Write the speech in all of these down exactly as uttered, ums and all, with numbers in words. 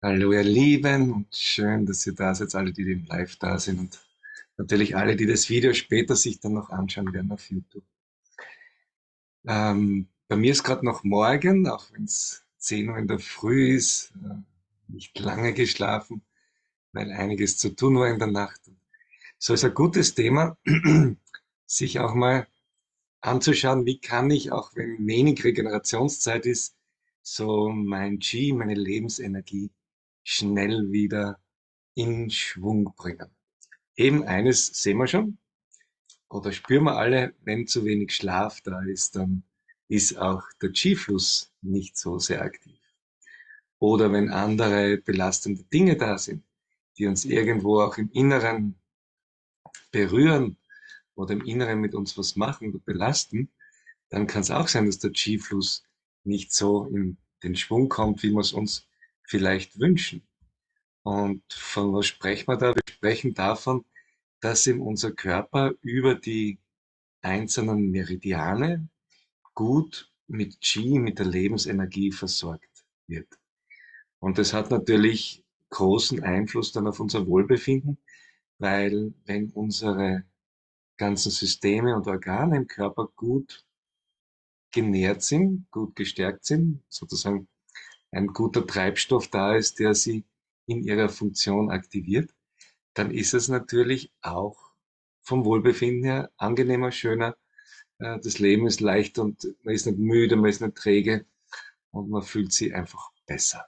Hallo ihr Lieben und schön, dass ihr da seid, alle, die im Live da sind und natürlich alle, die das Video später sich dann noch anschauen werden auf YouTube. Ähm, bei mir ist gerade noch Morgen, auch wenn es zehn Uhr in der Früh ist, äh, nicht lange geschlafen, weil einiges zu tun war in der Nacht. So ist ein gutes Thema, sich auch mal anzuschauen, wie kann ich, auch wenn wenig Regenerationszeit ist, so mein Qi, meine Lebensenergie schnell wieder in Schwung bringen. Eben eines sehen wir schon, oder spüren wir alle, wenn zu wenig Schlaf da ist, dann ist auch der Qi-Fluss nicht so sehr aktiv. Oder wenn andere belastende Dinge da sind, die uns irgendwo auch im Inneren berühren oder im Inneren mit uns was machen oder belasten, dann kann es auch sein, dass der Qi-Fluss nicht so in den Schwung kommt, wie wir es uns vielleicht wünschen. Und von was sprechen wir da? Wir sprechen davon, dass eben unser Körper über die einzelnen Meridiane gut mit Qi, mit der Lebensenergie versorgt wird. Und das hat natürlich großen Einfluss dann auf unser Wohlbefinden, weil wenn unsere ganzen Systeme und Organe im Körper gut genährt sind, gut gestärkt sind, sozusagen ein guter Treibstoff da ist, der sie in ihrer Funktion aktiviert, dann ist es natürlich auch vom Wohlbefinden her angenehmer, schöner. Äh, Das Leben ist leicht und man ist nicht müde, man ist nicht träge und man fühlt sich einfach besser.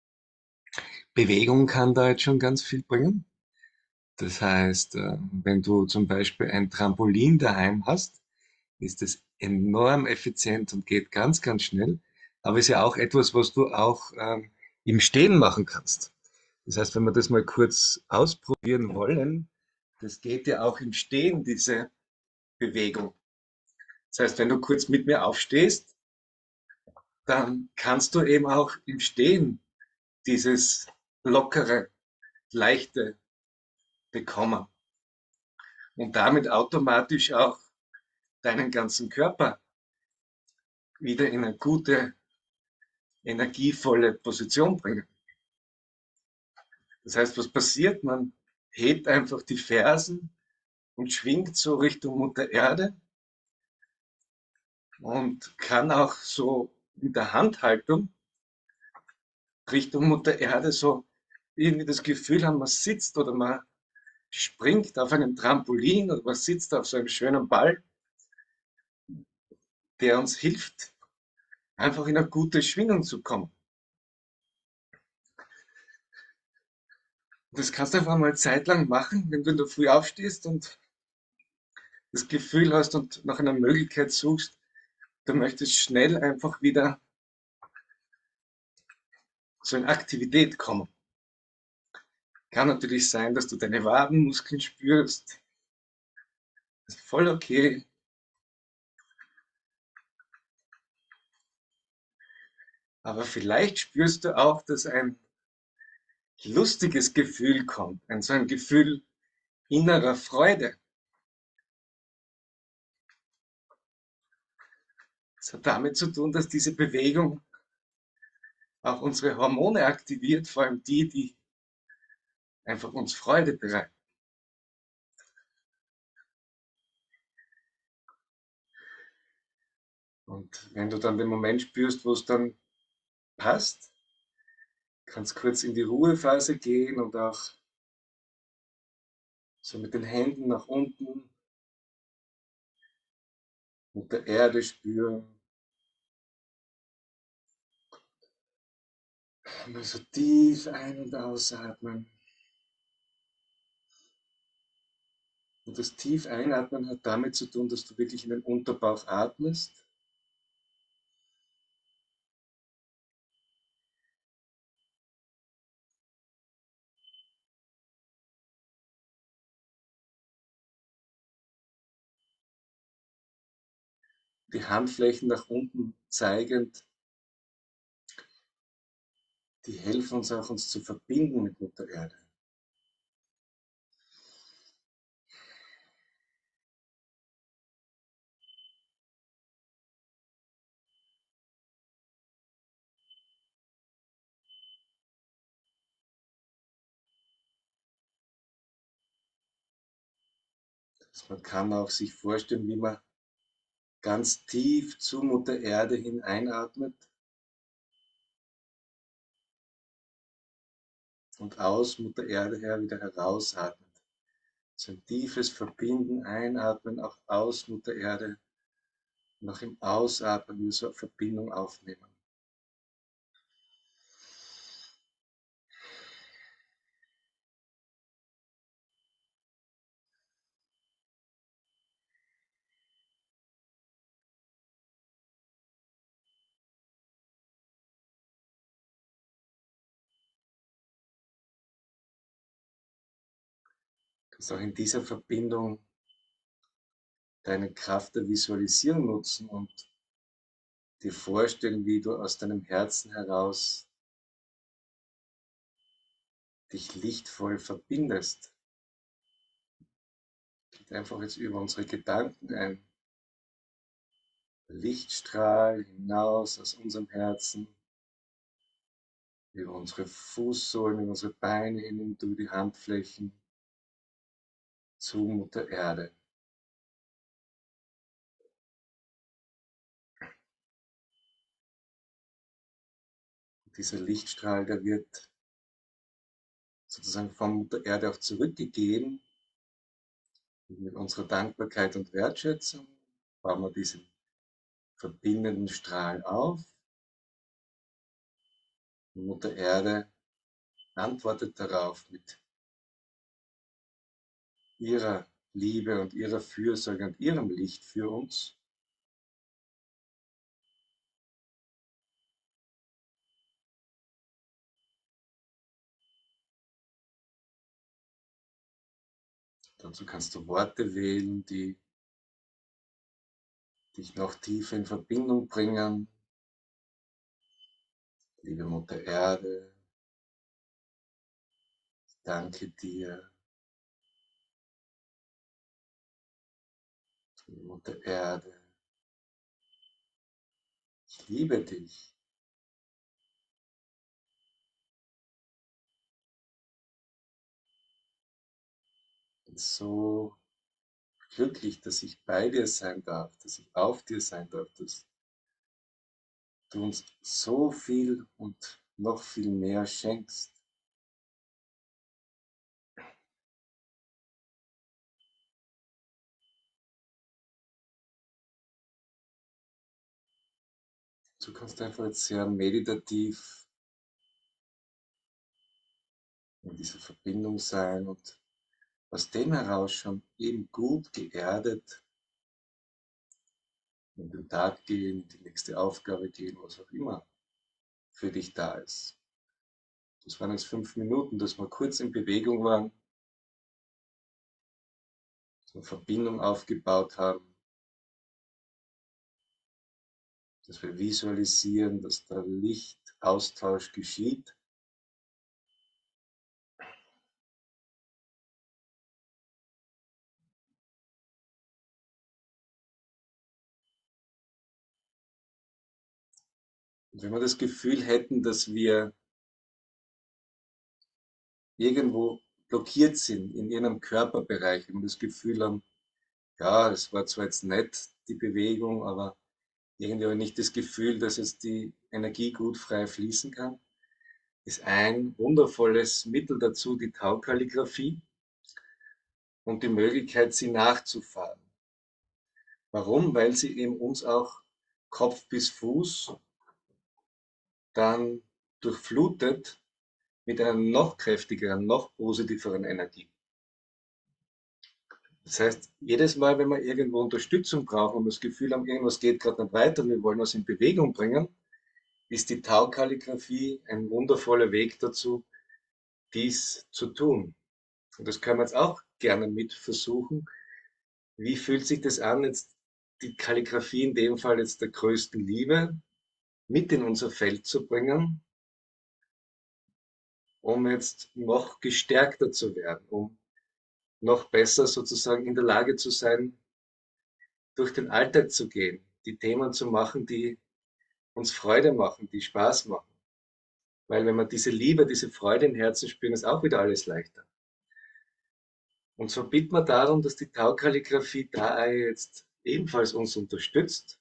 Bewegung kann da jetzt schon ganz viel bringen. Das heißt, äh, wenn du zum Beispiel ein Trampolin daheim hast, ist es enorm effizient und geht ganz, ganz schnell. Aber ist ja auch etwas, was du auch ähm, im Stehen machen kannst. Das heißt, wenn wir das mal kurz ausprobieren wollen, das geht ja auch im Stehen, diese Bewegung. Das heißt, wenn du kurz mit mir aufstehst, dann kannst du eben auch im Stehen dieses lockere, leichte bekommen und damit automatisch auch deinen ganzen Körper wieder in eine gute, energievolle Position bringen. Das heißt, was passiert? Man hebt einfach die Fersen und schwingt so Richtung Mutter Erde und kann auch so mit der Handhaltung Richtung Mutter Erde so irgendwie das Gefühl haben, man sitzt oder man springt auf einem Trampolin oder man sitzt auf so einem schönen Ball, der uns hilft, einfach in eine gute Schwingung zu kommen. Das kannst du einfach mal eine Zeit lang machen, wenn du in der Früh aufstehst und das Gefühl hast und nach einer Möglichkeit suchst, du möchtest schnell einfach wieder so in Aktivität kommen. Kann natürlich sein, dass du deine Wadenmuskeln spürst. Das ist voll okay. Aber vielleicht spürst du auch, dass ein lustiges Gefühl kommt. Ein, so ein Gefühl innerer Freude. Das hat damit zu tun, dass diese Bewegung auch unsere Hormone aktiviert, vor allem die, die einfach uns Freude bereiten. Und wenn du dann den Moment spürst, wo es dann passt, kannst kurz in die Ruhephase gehen und auch so mit den Händen nach unten und der Erde spüren. Mal so tief ein- und ausatmen. Und das tief Einatmen hat damit zu tun, dass du wirklich in den Unterbauch atmest. Die Handflächen nach unten zeigend, die helfen uns auch, uns zu verbinden mit Mutter Erde. Man kann auch sich vorstellen, wie man ganz tief zu Mutter Erde hin einatmet und aus Mutter Erde her wieder herausatmet. So ein tiefes Verbinden, einatmen, auch aus Mutter Erde, noch im Ausatmen wieder so eine Verbindung aufnehmen. Du kannst auch in dieser Verbindung deine Kraft der Visualisierung nutzen und dir vorstellen, wie du aus deinem Herzen heraus dich lichtvoll verbindest. Geht einfach jetzt über unsere Gedanken ein Lichtstrahl hinaus aus unserem Herzen, über unsere Fußsohlen, über unsere Beine hin, über die Handflächen zu Mutter Erde. Und dieser Lichtstrahl, der wird sozusagen von Mutter Erde auch zurückgegeben. Und mit unserer Dankbarkeit und Wertschätzung bauen wir diesen verbindenden Strahl auf. Und Mutter Erde antwortet darauf mit ihrer Liebe und ihrer Fürsorge und ihrem Licht für uns. Dazu kannst du Worte wählen, die dich noch tiefer in Verbindung bringen. Liebe Mutter Erde, ich danke dir. Liebe Mutter Erde, ich liebe dich. Ich bin so glücklich, dass ich bei dir sein darf, dass ich auf dir sein darf, dass du uns so viel und noch viel mehr schenkst. Du kannst einfach jetzt sehr meditativ in dieser Verbindung sein und aus dem heraus schon eben gut geerdet in den Tag gehen, die nächste Aufgabe gehen, was auch immer für dich da ist. Das waren jetzt fünf Minuten, dass wir kurz in Bewegung waren, dass wir Verbindung aufgebaut haben, dass wir visualisieren, dass da Lichtaustausch geschieht. Und wenn wir das Gefühl hätten, dass wir irgendwo blockiert sind in irgendeinem Körperbereich, wenn wir das Gefühl haben, ja, es war zwar jetzt nett, die Bewegung, aber irgendwie habe ich nicht das Gefühl, dass jetzt die Energie gut frei fließen kann, ist ein wundervolles Mittel dazu die Tau-Kalligraphie und die Möglichkeit, sie nachzufahren. Warum? Weil sie eben uns auch Kopf bis Fuß dann durchflutet mit einer noch kräftigeren, noch positiveren Energie. Das heißt, jedes Mal, wenn wir irgendwo Unterstützung brauchen und das Gefühl haben, irgendwas geht gerade nicht weiter, wir wollen was in Bewegung bringen, ist die Tau-Kalligraphie ein wundervoller Weg dazu, dies zu tun. Und das können wir jetzt auch gerne mit versuchen. Wie fühlt sich das an, jetzt die Kalligraphie in dem Fall jetzt der größten Liebe mit in unser Feld zu bringen, um jetzt noch gestärkter zu werden, um noch besser sozusagen in der Lage zu sein, durch den Alltag zu gehen, die Themen zu machen, die uns Freude machen, die Spaß machen. Weil wenn wir diese Liebe, diese Freude im Herzen spüren, ist auch wieder alles leichter. Und so bitten wir darum, dass die Taukalligraphie da jetzt ebenfalls uns unterstützt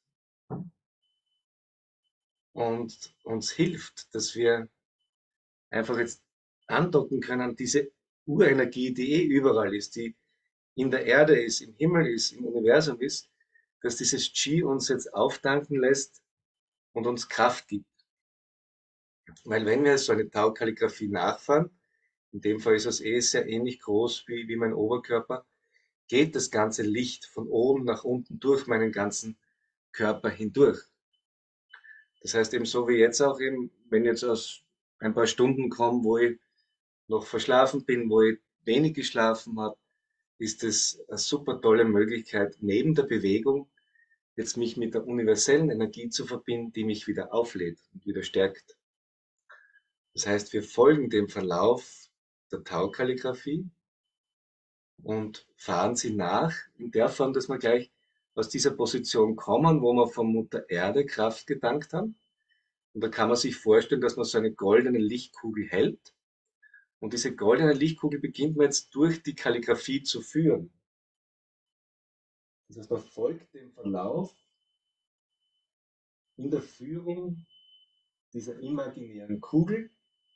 und uns hilft, dass wir einfach jetzt andocken können an diese Urenergie, die eh überall ist, die in der Erde ist, im Himmel ist, im Universum ist, dass dieses Qi uns jetzt auftanken lässt und uns Kraft gibt. Weil wenn wir so eine Tau-Kalligraphie nachfahren, in dem Fall ist es eh sehr ähnlich groß wie, wie mein Oberkörper, geht das ganze Licht von oben nach unten durch meinen ganzen Körper hindurch. Das heißt eben so wie jetzt auch eben, wenn ich jetzt aus ein paar Stunden komme, wo ich noch verschlafen bin, wo ich wenig geschlafen habe, ist es eine super tolle Möglichkeit, neben der Bewegung jetzt mich mit der universellen Energie zu verbinden, die mich wieder auflädt und wieder stärkt. Das heißt, wir folgen dem Verlauf der Tau-Kalligraphie und fahren sie nach in der Form, dass wir gleich aus dieser Position kommen, wo wir von Mutter Erde Kraft gedankt haben. Und da kann man sich vorstellen, dass man so eine goldene Lichtkugel hält. Und diese goldene Lichtkugel beginnt man jetzt durch die Kalligraphie zu führen. Das heißt, man folgt dem Verlauf in der Führung dieser imaginären Kugel.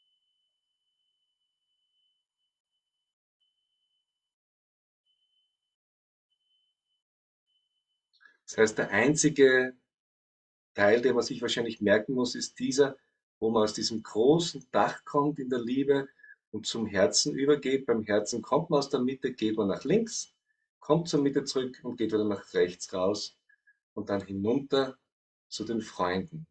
Das heißt, der einzige Teil, den man sich wahrscheinlich merken muss, ist dieser, wo man aus diesem großen Dach kommt in der Liebe und zum Herzen übergeht. Beim Herzen kommt man aus der Mitte, geht man nach links, kommt zur Mitte zurück und geht wieder nach rechts raus und dann hinunter zu den Freunden.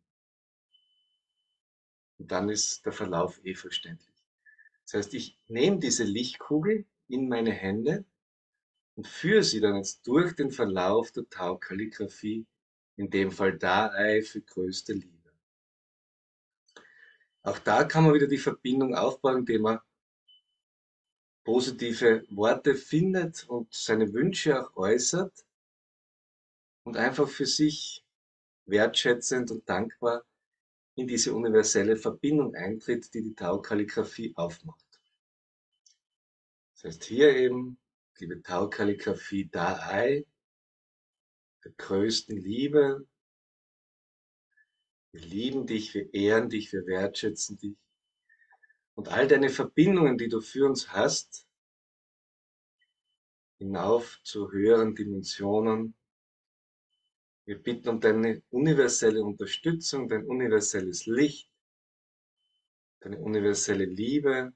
Und dann ist der Verlauf eh verständlich. Das heißt, ich nehme diese Lichtkugel in meine Hände und führe sie dann jetzt durch den Verlauf der Tau-Kalligraphie, in dem Fall Da'ai für größte Liebe. Auch da kann man wieder die Verbindung aufbauen, indem man positive Worte findet und seine Wünsche auch äußert und einfach für sich wertschätzend und dankbar in diese universelle Verbindung eintritt, die die Tau-Kalligraphie aufmacht. Das heißt hier eben, liebe Tau-Kalligraphie Da'ai, der größten Liebe. Wir lieben dich, wir ehren dich, wir wertschätzen dich. Und all deine Verbindungen, die du für uns hast, hinauf zu höheren Dimensionen. Wir bitten um deine universelle Unterstützung, dein universelles Licht, deine universelle Liebe,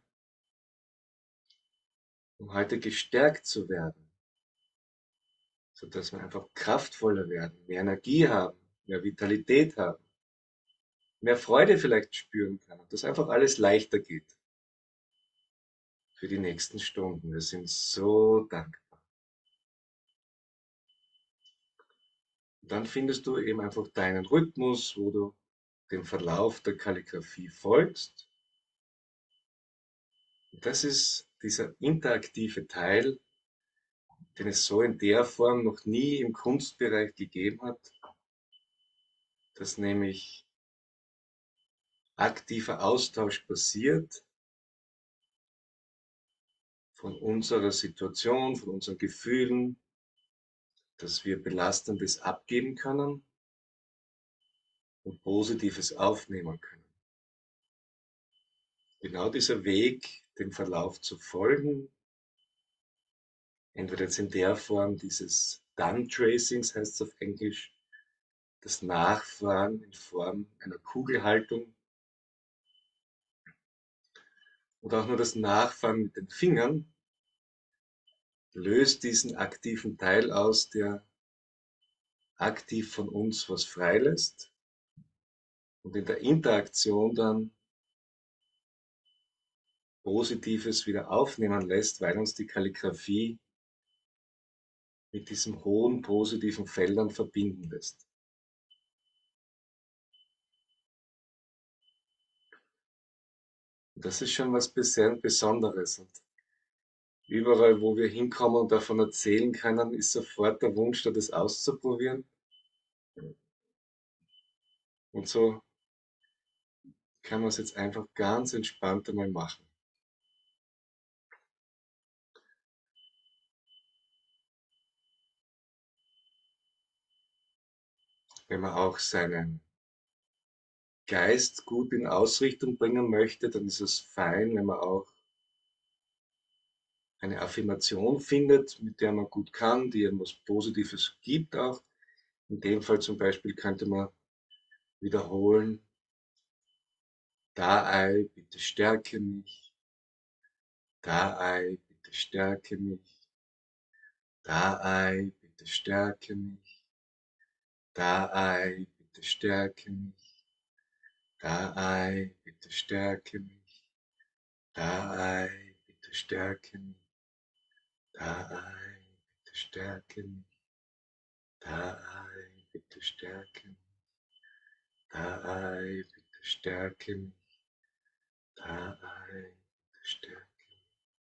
um heute gestärkt zu werden, sodass wir einfach kraftvoller werden, mehr Energie haben, mehr Vitalität haben, mehr Freude vielleicht spüren können und dass einfach alles leichter geht für die nächsten Stunden. Wir sind so dankbar. Und dann findest du eben einfach deinen Rhythmus, wo du dem Verlauf der Kalligraphie folgst. Und das ist dieser interaktive Teil, den es so in der Form noch nie im Kunstbereich gegeben hat, dass nämlich aktiver Austausch passiert von unserer Situation, von unseren Gefühlen, dass wir Belastendes abgeben können und Positives aufnehmen können. Genau dieser Weg, dem Verlauf zu folgen, entweder jetzt in der Form dieses Done Tracings, heißt es auf Englisch, das Nachfahren in Form einer Kugelhaltung oder auch nur das Nachfahren mit den Fingern, löst diesen aktiven Teil aus, der aktiv von uns was freilässt und in der Interaktion dann Positives wieder aufnehmen lässt, weil uns die Kalligraphie mit diesen hohen positiven Feldern verbinden lässt. Und das ist schon was sehr Besonderes. Und überall, wo wir hinkommen und davon erzählen können, ist sofort der Wunsch, da das auszuprobieren. Und so kann man es jetzt einfach ganz entspannt einmal machen. wenn man auch seinen Geist gut in Ausrichtung bringen möchte, dann ist es fein, wenn man auch eine Affirmation findet, mit der man gut kann, die etwas Positives gibt auch. In dem Fall zum Beispiel könnte man wiederholen: Da-Ei, bitte stärke mich. Da-Ei, bitte stärke mich. Da-Ei, bitte stärke mich. Da-Ei, bitte stärke mich. Da-Ei, bitte stärke mich. Da-Ei, bitte stärke mich. Da-Ei, bitte stärke mich. Da-Ei, bitte stärke mich. Da-Ei, bitte stärke mich. Da-Ei, bitte stärke mich.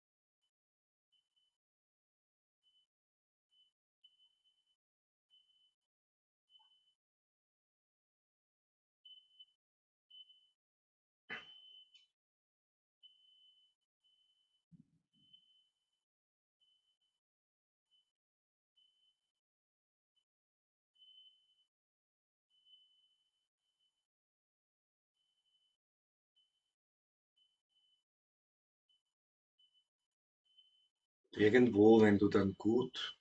Irgendwo, wenn du dann gut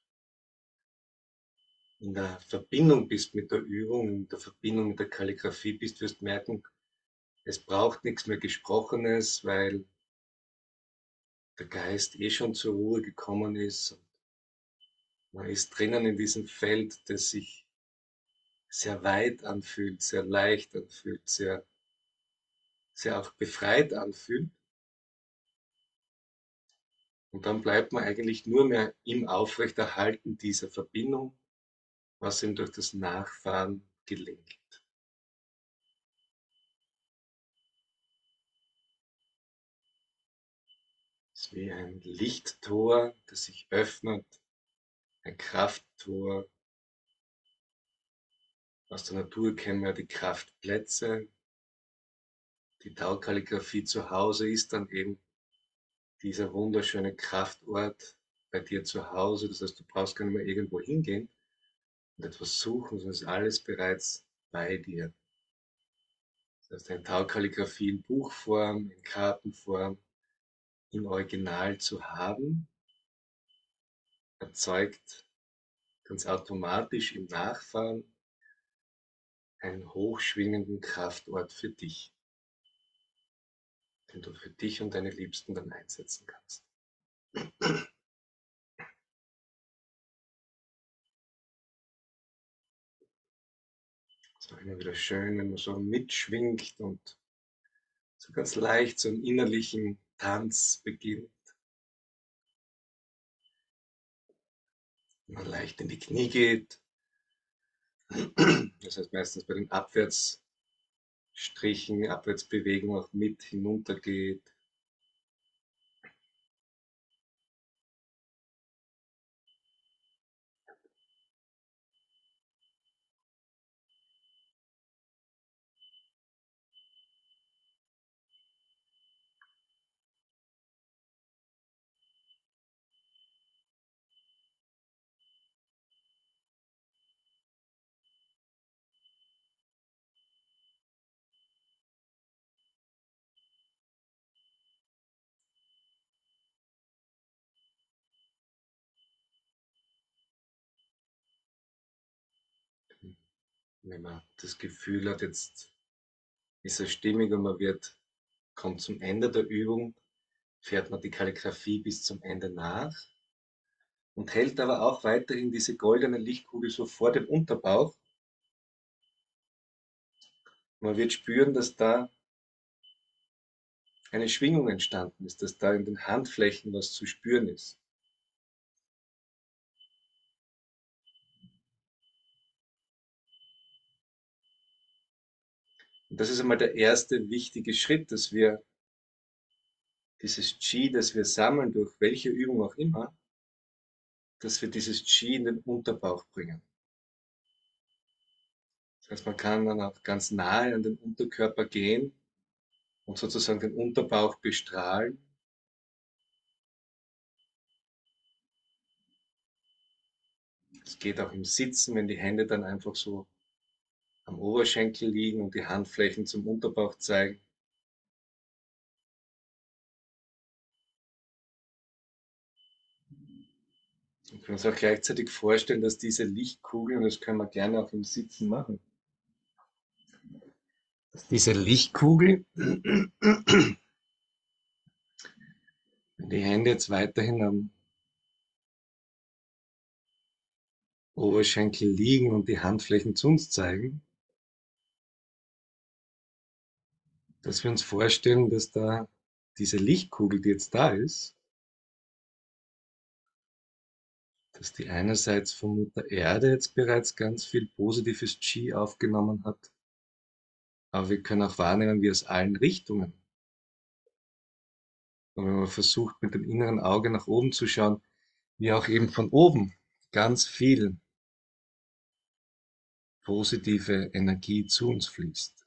in der Verbindung bist mit der Übung, in der Verbindung mit der Kalligrafie bist, wirst merken, es braucht nichts mehr Gesprochenes, weil der Geist eh schon zur Ruhe gekommen ist. Und man ist drinnen in diesem Feld, das sich sehr weit anfühlt, sehr leicht anfühlt, sehr, sehr auch befreit anfühlt. Und dann bleibt man eigentlich nur mehr im Aufrechterhalten dieser Verbindung, was ihm durch das Nachfahren gelingt. Es ist wie ein Lichttor, das sich öffnet, ein Krafttor. Aus der Natur kennen wir die Kraftplätze. Die Tau-Kalligraphie zu Hause ist dann eben dieser wunderschöne Kraftort bei dir zu Hause. Das heißt, du brauchst gar nicht mehr irgendwo hingehen und etwas suchen, sondern es ist alles bereits bei dir. Das heißt, eine Tau-Kalligraphie in Buchform, in Kartenform, im Original zu haben, erzeugt ganz automatisch im Nachfahren einen hochschwingenden Kraftort für dich, den du für dich und deine Liebsten dann einsetzen kannst. Es ist auch immer wieder schön, wenn man so mitschwingt und so ganz leicht so einen innerlichen Tanz beginnt. Wenn man leicht in die Knie geht, das heißt meistens bei den Abwärtsstrichen, Abwärtsbewegungen auch mit hinuntergeht. Wenn man das Gefühl hat, jetzt ist er stimmig und man wird, kommt zum Ende der Übung, fährt man die Kalligraphie bis zum Ende nach und hält aber auch weiterhin diese goldene Lichtkugel so vor dem Unterbauch. Man wird spüren, dass da eine Schwingung entstanden ist, dass da in den Handflächen was zu spüren ist. Und das ist einmal der erste wichtige Schritt, dass wir dieses Qi, das wir sammeln, durch welche Übung auch immer, dass wir dieses Qi in den Unterbauch bringen. Das heißt, man kann dann auch ganz nahe an den Unterkörper gehen und sozusagen den Unterbauch bestrahlen. Es geht auch im Sitzen, wenn die Hände dann einfach so am Oberschenkel liegen und die Handflächen zum Unterbauch zeigen. Wir können uns auch gleichzeitig vorstellen, dass diese Lichtkugel, und das können wir gerne auch im Sitzen machen, dass diese Lichtkugel, wenn die Hände jetzt weiterhin am Oberschenkel liegen und die Handflächen zu uns zeigen, dass wir uns vorstellen, dass da diese Lichtkugel, die jetzt da ist, dass die einerseits von Mutter Erde jetzt bereits ganz viel positives Qi aufgenommen hat, aber wir können auch wahrnehmen, wie aus allen Richtungen. Und wenn man versucht, mit dem inneren Auge nach oben zu schauen, wie auch eben von oben ganz viel positive Energie zu uns fließt.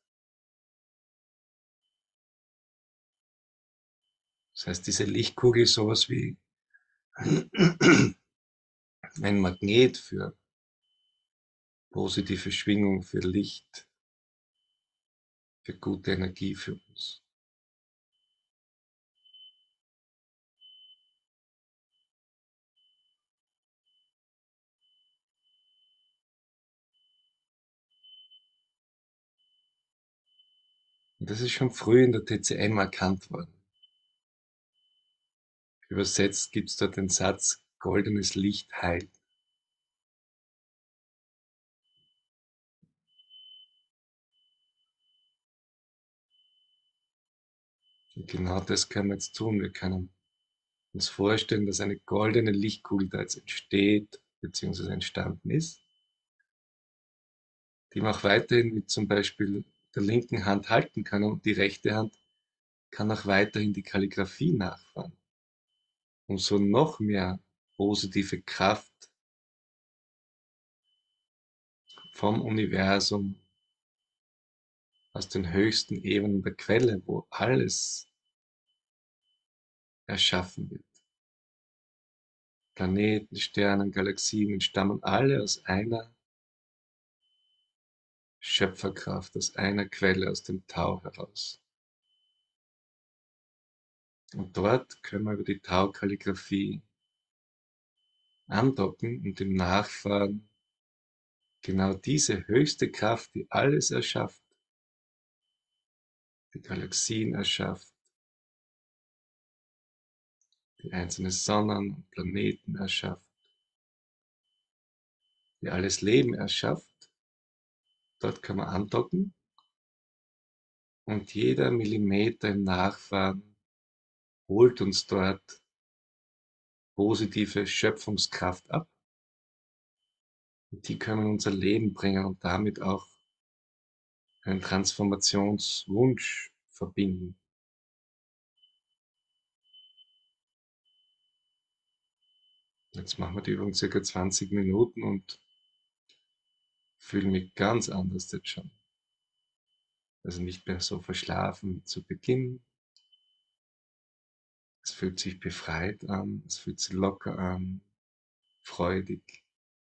Das heißt, diese Lichtkugel ist sowas wie ein Magnet für positive Schwingung, für Licht, für gute Energie für uns. Und das ist schon früh in der T C M erkannt worden. Übersetzt gibt es dort den Satz, goldenes Licht heilt. Und genau das können wir jetzt tun. Wir können uns vorstellen, dass eine goldene Lichtkugel da jetzt entsteht, beziehungsweise entstanden ist, die man auch weiterhin mit zum Beispiel der linken Hand halten kann, und die rechte Hand kann auch weiterhin die Kalligraphie nachfahren, um so noch mehr positive Kraft vom Universum, aus den höchsten Ebenen der Quelle, wo alles erschaffen wird. Planeten, Sternen, Galaxien entstammen alle aus einer Schöpferkraft, aus einer Quelle, aus dem Tau heraus. Und dort können wir über die Tau-Kalligraphie andocken und im Nachfahren genau diese höchste Kraft, die alles erschafft, die Galaxien erschafft, die einzelnen Sonnen und Planeten erschafft, die alles Leben erschafft, dort können wir andocken und jeder Millimeter im Nachfahren holt uns dort positive Schöpfungskraft ab. Und die können in unser Leben bringen und damit auch einen Transformationswunsch verbinden. Jetzt machen wir die Übung circa zwanzig Minuten und fühle mich ganz anders jetzt schon. Also nicht mehr so verschlafen wie zu Beginn. Es fühlt sich befreit an, es fühlt sich locker an, freudig.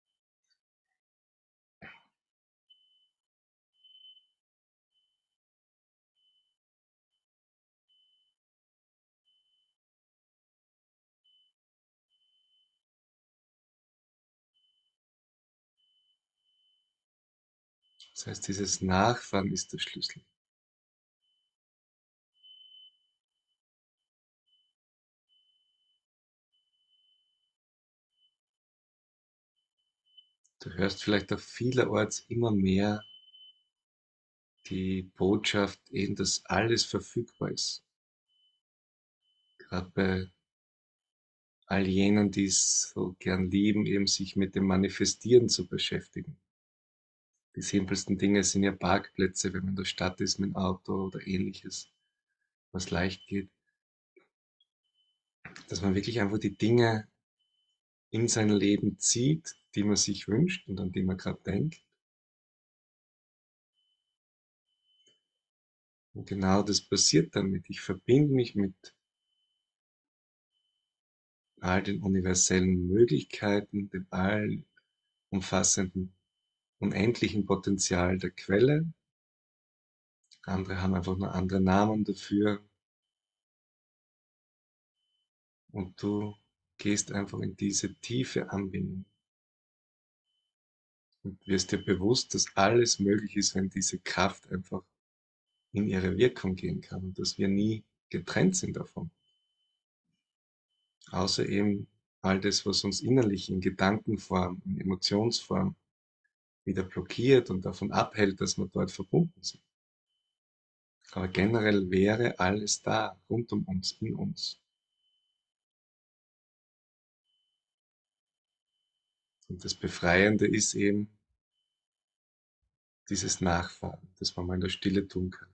Das heißt, dieses Nachfahren ist der Schlüssel. Du hörst vielleicht auch vielerorts immer mehr die Botschaft eben, dass alles verfügbar ist. Gerade bei all jenen, die es so gern lieben, eben sich mit dem Manifestieren zu beschäftigen. Die simpelsten Dinge sind ja Parkplätze, wenn man in der Stadt ist mit dem Auto oder ähnliches, was leicht geht. Dass man wirklich einfach die Dinge in sein Leben zieht, die man sich wünscht und an die man gerade denkt. Und genau das passiert damit. Ich verbinde mich mit all den universellen Möglichkeiten, dem allumfassenden unendlichen Potenzial der Quelle. Andere haben einfach nur andere Namen dafür. Und du gehst einfach in diese tiefe Anbindung und wirst dir bewusst, dass alles möglich ist, wenn diese Kraft einfach in ihre Wirkung gehen kann und dass wir nie getrennt sind davon. Außer eben all das, was uns innerlich in Gedankenform, in Emotionsform wieder blockiert und davon abhält, dass wir dort verbunden sind. Aber generell wäre alles da, rund um uns, in uns. Und das Befreiende ist eben dieses Nachfahren, das man mal in der Stille tun kann.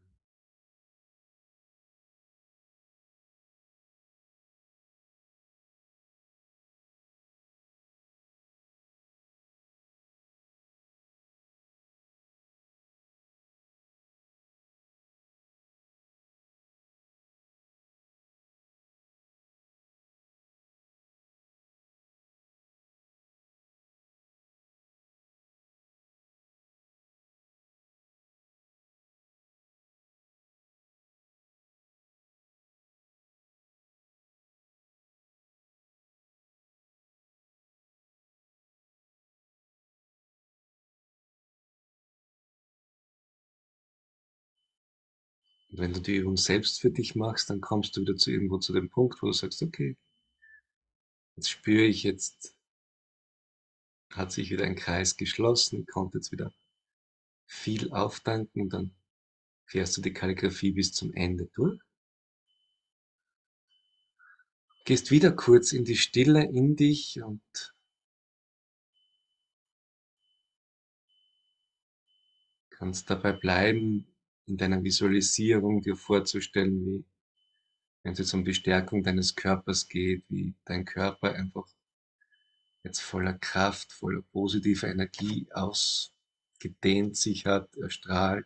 Und wenn du die Übung selbst für dich machst, dann kommst du wieder zu irgendwo zu dem Punkt, wo du sagst, okay, jetzt spüre ich, jetzt hat sich wieder ein Kreis geschlossen, ich konnte jetzt wieder viel auftanken und dann fährst du die Kalligraphie bis zum Ende durch. Gehst wieder kurz in die Stille in dich und kannst dabei bleiben, in deiner Visualisierung dir vorzustellen, wie, wenn es jetzt um die Stärkung deines Körpers geht, wie dein Körper einfach jetzt voller Kraft, voller positiver Energie ausgedehnt sich hat, erstrahlt.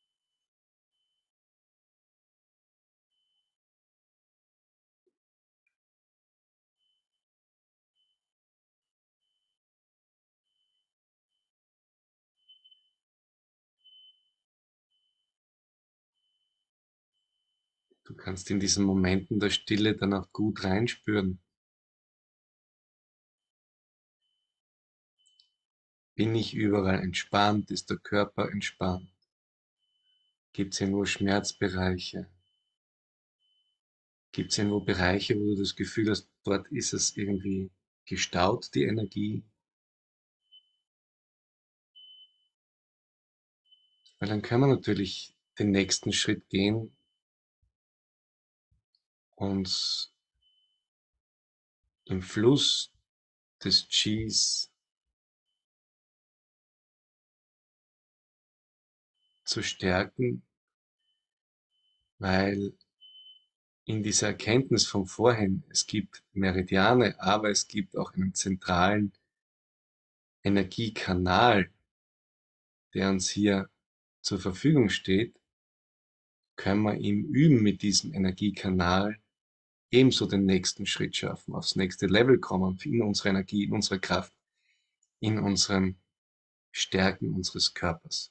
Du kannst in diesen Momenten der Stille dann auch gut reinspüren. Bin ich überall entspannt? Ist der Körper entspannt? Gibt es hier nur Schmerzbereiche? Gibt es irgendwo Bereiche, wo du das Gefühl hast, dort ist es irgendwie gestaut, die Energie? Weil dann können wir natürlich den nächsten Schritt gehen, uns im Fluss des Qis zu stärken, weil in dieser Erkenntnis von vorhin, es gibt Meridiane, aber es gibt auch einen zentralen Energiekanal, der uns hier zur Verfügung steht, können wir im Üben mit diesem Energiekanal ebenso den nächsten Schritt schaffen, aufs nächste Level kommen, in unserer Energie, in unserer Kraft, in unseren Stärken unseres Körpers.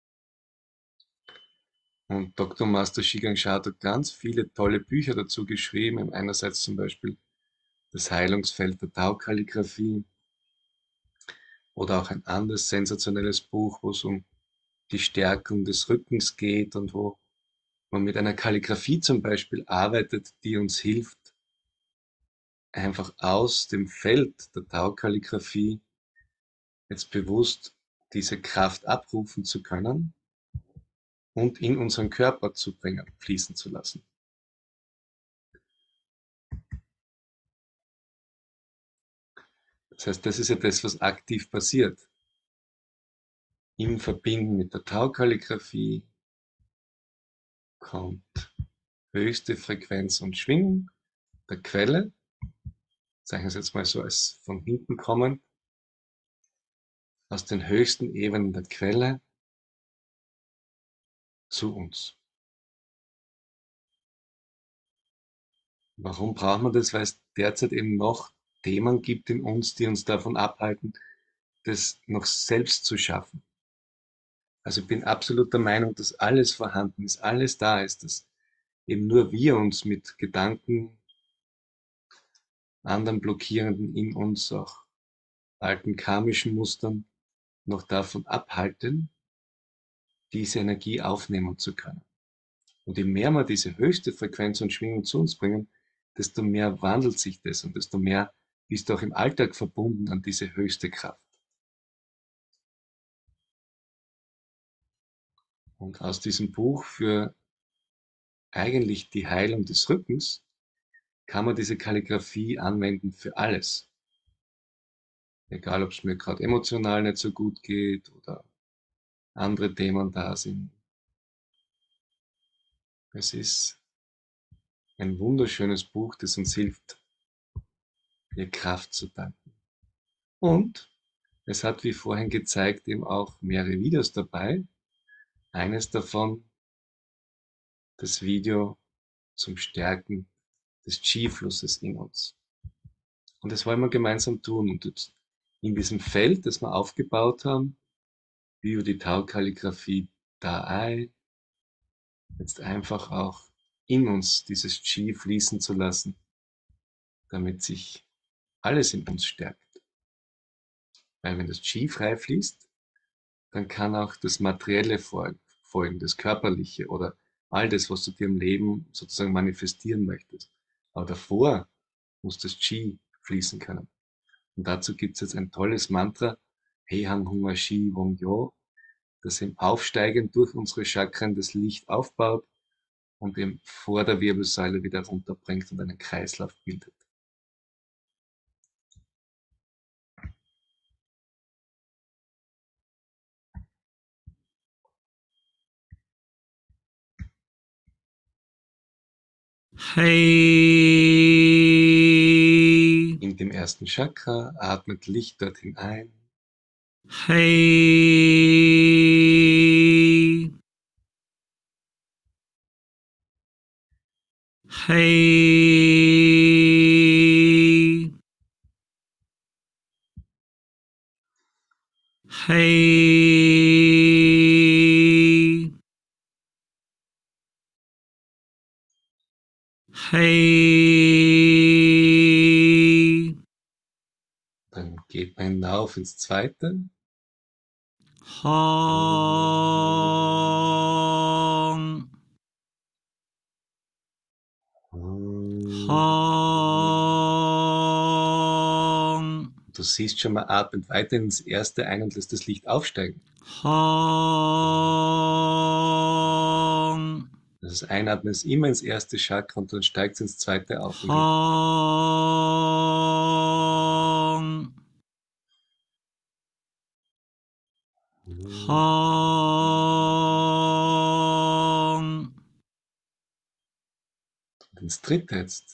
Und Doktor Master Shigang Shah hat ganz viele tolle Bücher dazu geschrieben. Einerseits zum Beispiel das Heilungsfeld der Tau-Kalligraphie oder auch ein anderes sensationelles Buch, wo es um die Stärkung des Rückens geht und wo man mit einer Kalligraphie zum Beispiel arbeitet, die uns hilft, einfach aus dem Feld der Tau-Kalligraphie jetzt bewusst diese Kraft abrufen zu können und in unseren Körper zu bringen, fließen zu lassen. Das heißt, das ist ja das, was aktiv passiert. Im Verbinden mit der Tau-Kalligraphie kommt höchste Frequenz und Schwingung der Quelle, zeichnen wir es jetzt mal so als von hinten kommend, aus den höchsten Ebenen der Quelle zu uns. Warum braucht man das? Weil es derzeit eben noch Themen gibt in uns, die uns davon abhalten, das noch selbst zu schaffen. Also ich bin absolut der Meinung, dass alles vorhanden ist, alles da ist, dass eben nur wir uns mit Gedanken, anderen blockierenden in uns, auch alten karmischen Mustern noch davon abhalten, diese Energie aufnehmen zu können. Und je mehr wir diese höchste Frequenz und Schwingung zu uns bringen, desto mehr wandelt sich das und desto mehr bist du auch im Alltag verbunden an diese höchste Kraft. Und aus diesem Buch für eigentlich die Heilung des Rückens kann man diese Kalligraphie anwenden für alles. Egal, ob es mir gerade emotional nicht so gut geht oder andere Themen da sind. Es ist ein wunderschönes Buch, das uns hilft, ihr Kraft zu tanken. Und es hat, wie vorhin gezeigt, eben auch mehrere Videos dabei. Eines davon, das Video zum Stärken des Qi-Flusses in uns. Und das wollen wir gemeinsam tun. Und in diesem Feld, das wir aufgebaut haben, wie über die Tau-Kalligraphie da ein, jetzt einfach auch in uns dieses Qi fließen zu lassen, damit sich alles in uns stärkt. Weil wenn das Qi frei fließt, dann kann auch das Materielle folgen, das Körperliche oder all das, was du dir im Leben sozusagen manifestieren möchtest. Aber davor muss das Qi fließen können. Und dazu gibt es jetzt ein tolles Mantra, He Han Hung Shi Wong Yo, das im Aufsteigen durch unsere Chakren das Licht aufbaut und eben vor der Wirbelsäule wieder runterbringt und einen Kreislauf bildet. Hey. In dem ersten Chakra atmet Licht dorthin ein. Hey. Hey. Hey. Hey. Dann geht man hinauf ins zweite. Hong. Hong. Du siehst schon, man atmet weiter ins erste ein und lässt das Licht aufsteigen. Hong. Das Einatmen ist immer ins erste Chakra und dann steigt es ins zweite auf im Licht. Hong. Hong. Und ins dritte jetzt.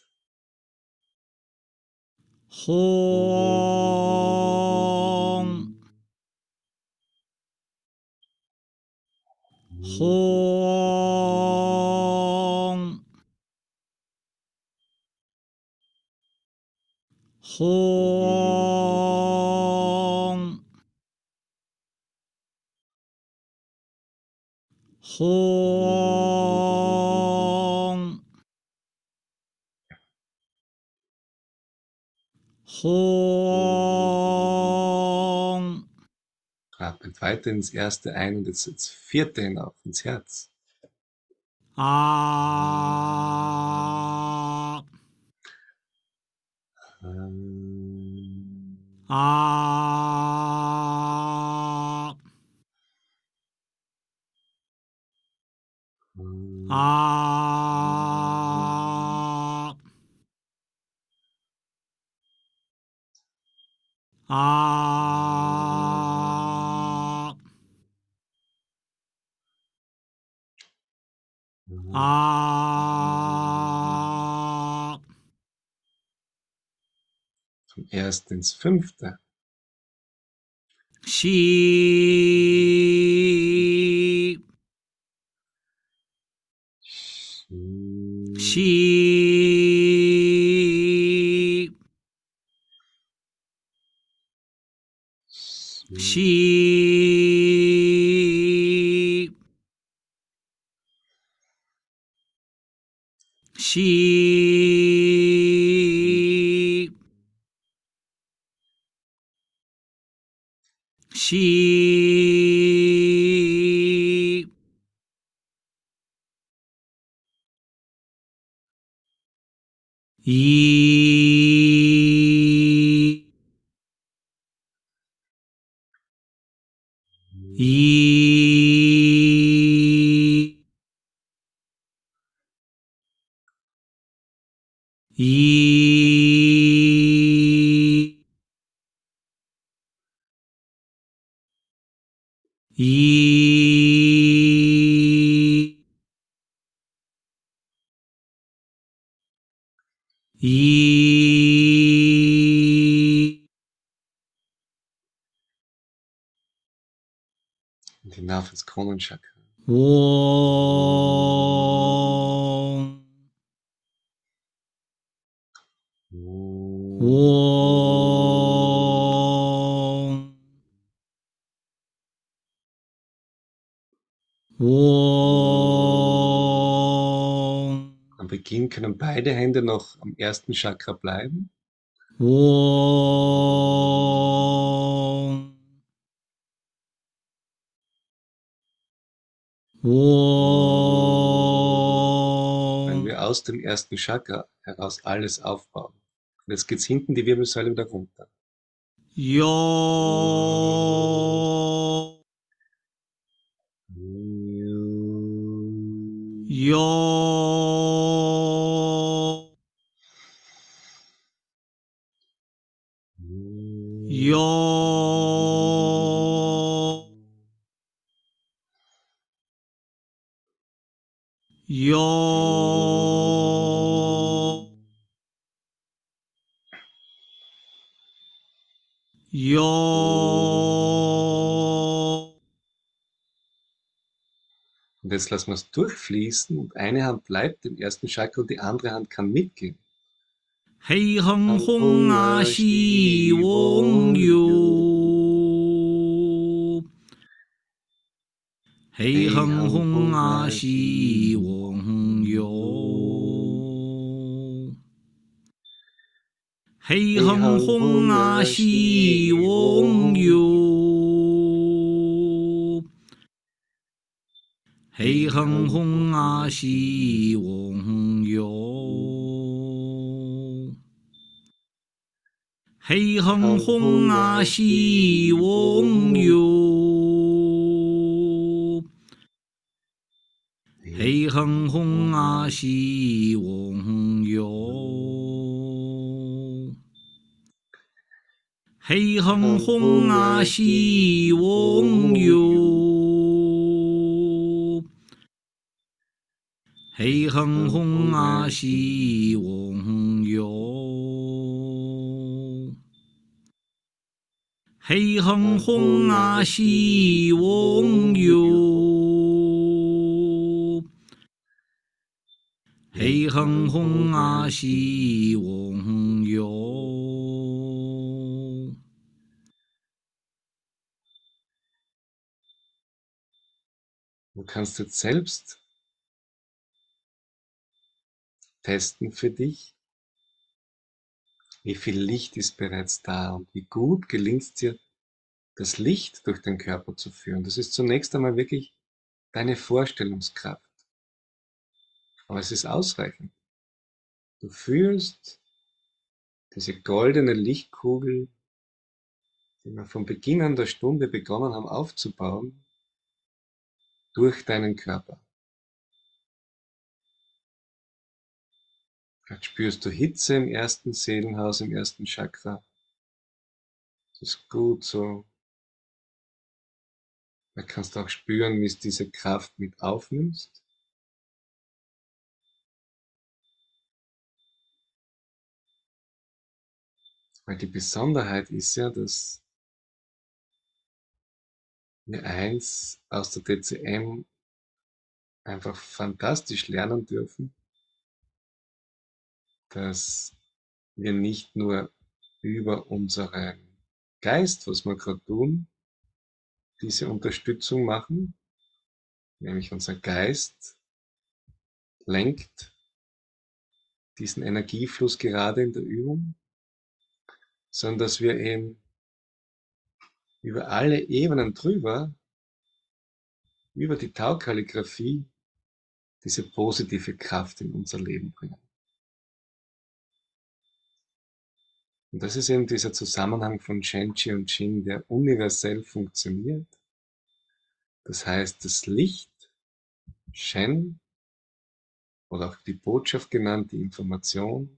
Hong. Hong. Hong. Hong. Hong. Atmet weiter ins erste ein und jetzt ins vierte hinauf, ins Herz. Ah. Ähm, Ah. ähm, Ah. Ah. Ah. Vom ersten ins fünfte. She. She. She. sheep, sheep, ye, ye, ye, ye, ye, Und hinauf ins Kronenchakra. Om, Om, Om, Am Beginn können beide Hände noch am ersten Chakra bleiben. Om, Wenn Om, wir aus dem ersten Chakra heraus alles aufbauen. Und jetzt geht's hinten die Wirbelsäule wieder runter. Yo, Yo, Yo, Yo, Yo. Und jetzt lassen wir es durchfließen und eine Hand bleibt im ersten Chakra und die andere Hand kann mitgehen. Hei hân hung a shi wong yu. Hei hân hung a shi wong yu. Hei hân hung a shi wong yu. Hei hân hung a shi wong yu. Hei hân hung a shi wong yu. Hei hân hung a shi wong yu. Hei hân hung a shi wong yu. Hei hân hung a shi wong yu. Hei hân hung a shi wong yu. Hei hân hung a shi wong yu. Du kannst jetzt selbst testen für dich, wie viel Licht ist bereits da und wie gut gelingt es dir, das Licht durch den Körper zu führen. Das ist zunächst einmal wirklich deine Vorstellungskraft. Aber es ist ausreichend. Du fühlst diese goldene Lichtkugel, die wir von Beginn an der Stunde begonnen haben aufzubauen, durch deinen Körper. Vielleicht spürst du Hitze im ersten Seelenhaus, im ersten Chakra. Das ist gut so. Da kannst du auch spüren, wie es diese Kraft mit aufnimmst. Weil die Besonderheit ist ja, dass wir eins aus der T C M einfach fantastisch lernen dürfen, dass wir nicht nur über unseren Geist, was wir gerade tun, diese Unterstützung machen, nämlich unser Geist lenkt diesen Energiefluss gerade in der Übung, sondern dass wir eben über alle Ebenen drüber, über die Tau-Kalligraphie, diese positive Kraft in unser Leben bringen. Und das ist eben dieser Zusammenhang von Shenji und Jing, der universell funktioniert. Das heißt, das Licht, Shen, oder auch die Botschaft genannt, die Information,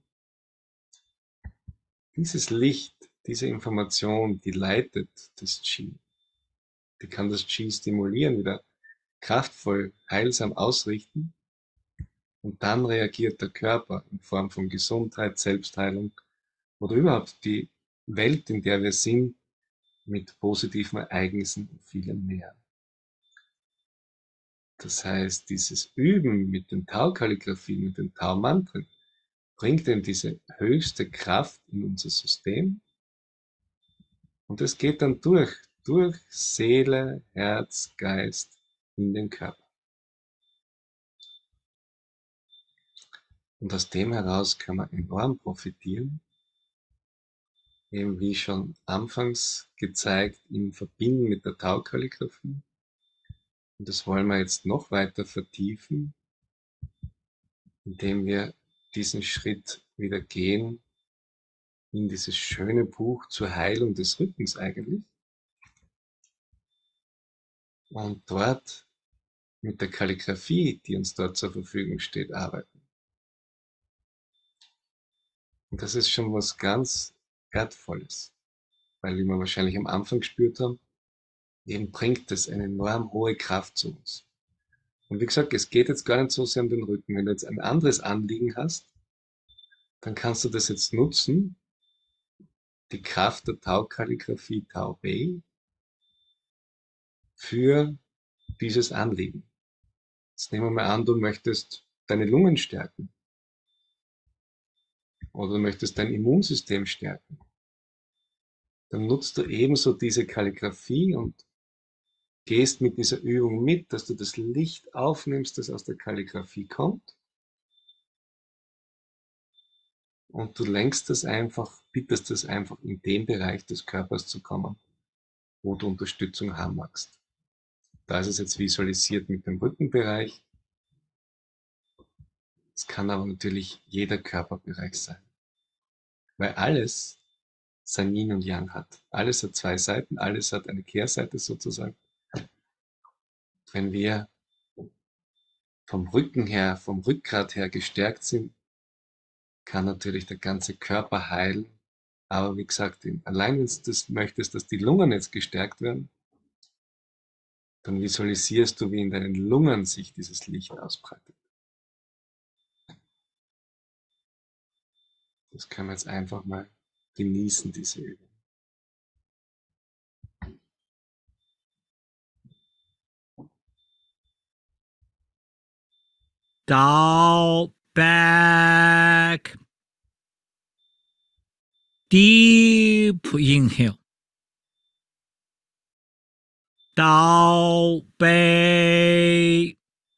dieses Licht, diese Information, die leitet das Qi. Die kann das Qi stimulieren, wieder kraftvoll, heilsam ausrichten. Und dann reagiert der Körper in Form von Gesundheit, Selbstheilung oder überhaupt die Welt, in der wir sind, mit positiven Ereignissen und vielem mehr. Das heißt, dieses Üben mit den Tau-Kalligraphien, mit den Tau-Mantren, bringt eben diese höchste Kraft in unser System. Und es geht dann durch, durch Seele, Herz, Geist in den Körper. Und aus dem heraus kann man enorm profitieren. Eben wie schon anfangs gezeigt, im Verbinden mit der Tau-Kalligraphie. Und das wollen wir jetzt noch weiter vertiefen, indem wir diesen Schritt wieder gehen in dieses schöne Buch zur Heilung des Rückens eigentlich. Und dort mit der Kalligraphie, die uns dort zur Verfügung steht, arbeiten. Und das ist schon was ganz Wertvolles, weil, wie wir wahrscheinlich am Anfang gespürt haben, eben bringt es eine enorm hohe Kraft zu uns. Und wie gesagt, es geht jetzt gar nicht so sehr um den Rücken. Wenn du jetzt ein anderes Anliegen hast, dann kannst du das jetzt nutzen, die Kraft der Tau-Kalligraphie Tau Bei, für dieses Anliegen. Jetzt nehmen wir mal an, du möchtest deine Lungen stärken oder du möchtest dein Immunsystem stärken. Dann nutzt du ebenso diese Kalligraphie und gehst mit dieser Übung mit, dass du das Licht aufnimmst, das aus der Kalligraphie kommt. Und du lenkst das einfach, bittest das einfach in den Bereich des Körpers zu kommen, wo du Unterstützung haben magst. Da ist es jetzt visualisiert mit dem Rückenbereich. Es kann aber natürlich jeder Körperbereich sein. Weil alles sein Yin und Yang hat. Alles hat zwei Seiten, alles hat eine Kehrseite sozusagen. Wenn wir vom Rücken her, vom Rückgrat her gestärkt sind, kann natürlich der ganze Körper heilen. Aber wie gesagt, allein wenn du das möchtest, dass die Lungen jetzt gestärkt werden, dann visualisierst du, wie in deinen Lungen sich dieses Licht ausbreitet. Das können wir jetzt einfach mal genießen, diese Übung. Dial back. Deep inhale. Dial back.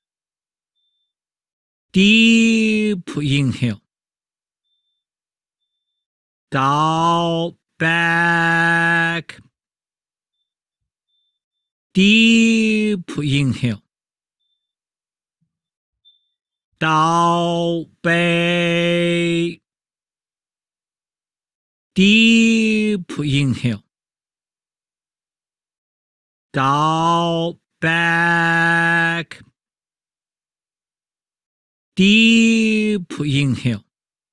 Deep inhale. Dial back. Deep inhale. Dial back. Deep inhale. Dial back. Deep inhale.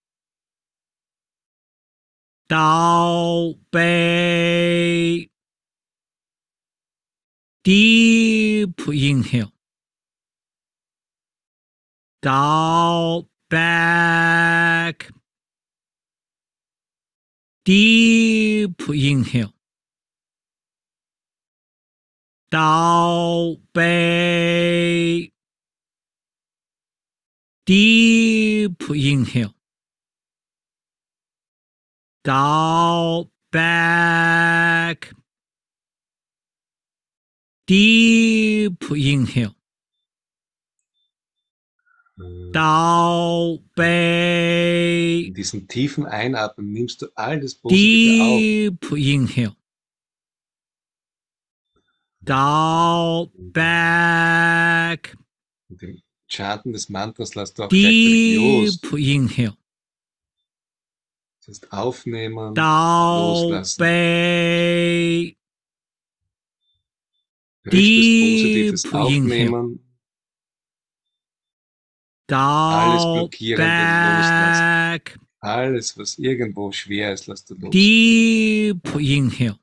Dial back. Deep inhale. Dial back. Deep inhale. Dial back. Deep inhale. Dial back. Deep inhale. 倒背 In diesem tiefen Einatmen nimmst du all das Positive auf. deep inhale 倒 back Und im Chanten des Mantras lässt du auch gleichzeitig los. deep inhale Das heißt aufnehmen, 倒 loslassen. 背 Höchstes deep Positives inhale aufnehmen, alles 倒 Blockierende loslassen. back Alles, was irgendwo schwer ist, lässt du los. deep inhale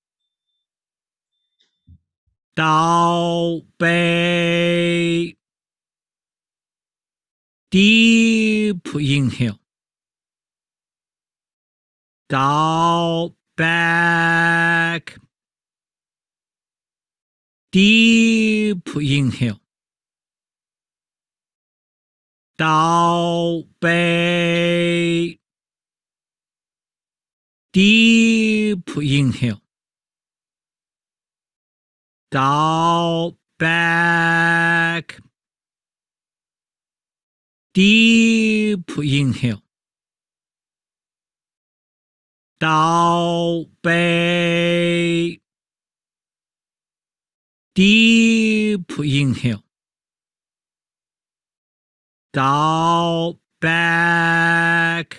倒背 deep inhale 倒 back deep inhale 倒背 deep inhale 倒 back deep inhale 倒背 deep inhale 倒 back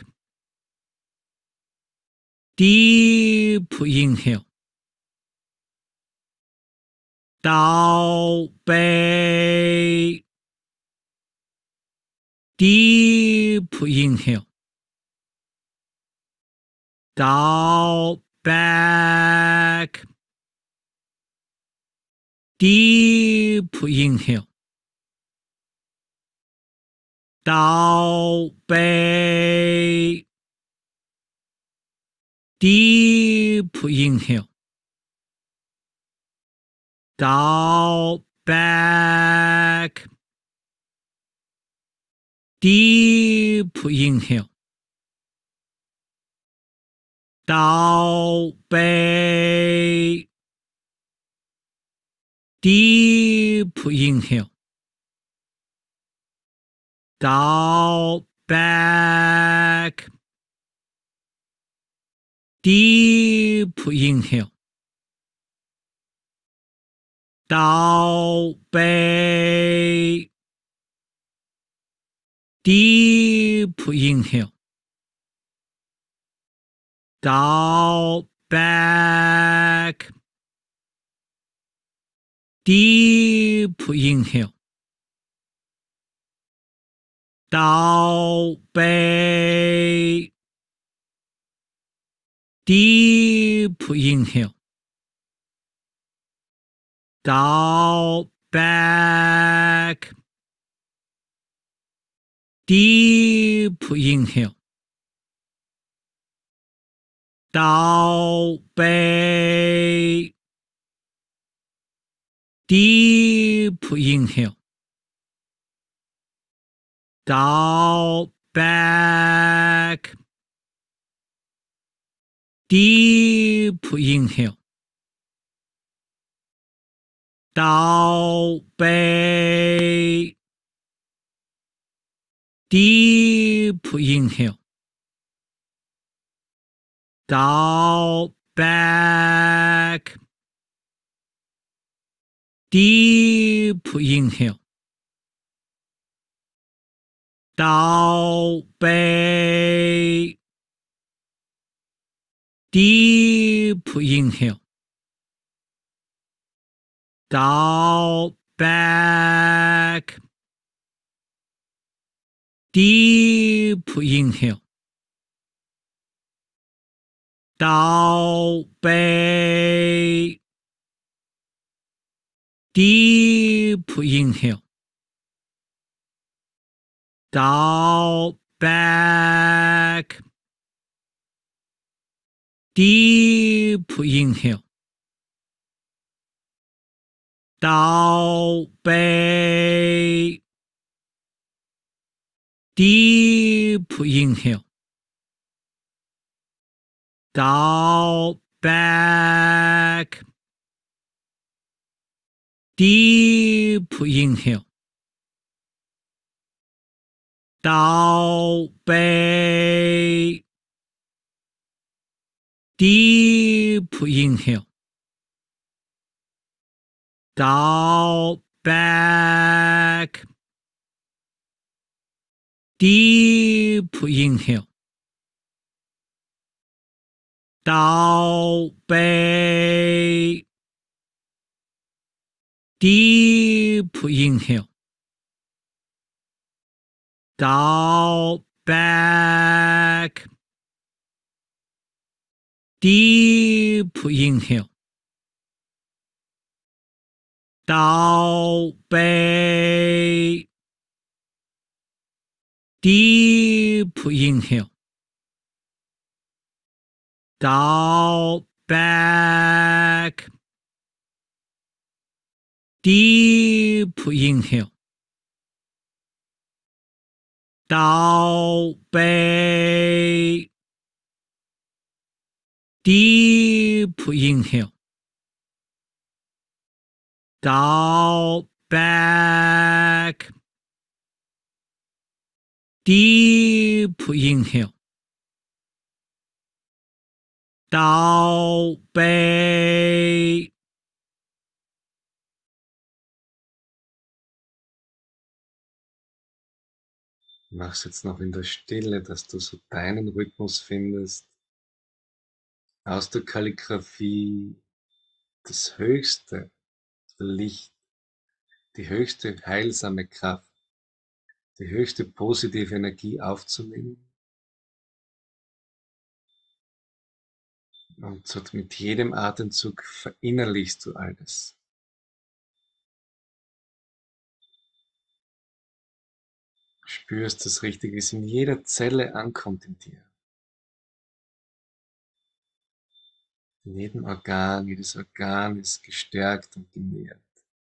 deep inhale 倒背 deep inhale 倒 back deep inhale 倒背 deep inhale 倒 back deep inhale 倒背 deep inhale 倒 back deep inhale 倒背 deep inhale 倒 back deep inhale 倒背 deep inhale 倒 back deep inhale 倒背 deep inhale 倒 back deep inhale 倒背 deep inhale 倒 back deep inhale 倒背 deep inhale 倒 back deep inhale 倒背 deep inhale 倒 back deep inhale 倒背 deep inhale 倒 back deep inhale Tao Bei. Deep inhale. Tao back. Deep inhale. Tao Bei. Deep inhale. Tao back. Deep inhale. Tao Bei. Deep inhale. Tao back. Deep inhale. Tao Bei. Deep inhale. Tao back. Deep inhale. Tao Bei. Mach's jetzt noch in der Stille, dass du so deinen Rhythmus findest. Aus der Kalligraphie das höchste Licht, die höchste heilsame Kraft, die höchste positive Energie aufzunehmen. Und so mit jedem Atemzug verinnerlichst du alles. Spürst das richtig, wie es in jeder Zelle ankommt in dir. In jedem Organ, jedes Organ ist gestärkt und genährt.